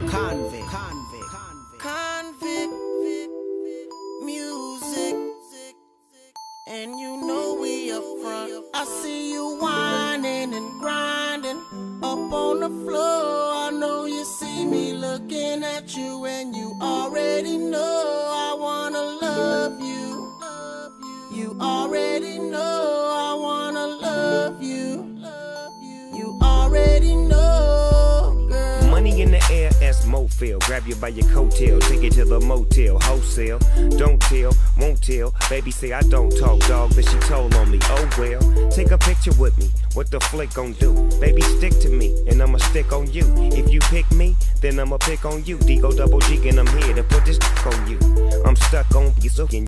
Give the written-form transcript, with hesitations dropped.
Convict music, and you know we up front. I see you whining and grinding up on the floor. I know you see me looking at you, and you already know I wanna love you. You already know I wanna love you. You already know, girl. Money in the air, as Mofil. Grab you by your coattail, take it to the motel, wholesale. Don't tell, won't tell. Baby say I don't talk, dog, but she told on me. Oh well, take a picture with me. What the flick gon' do? Baby, stick to me, and I'ma stick on you. If you pick me, then I'ma pick on you. Digo double G, and I'm here to put this on you. I'm stuck on you.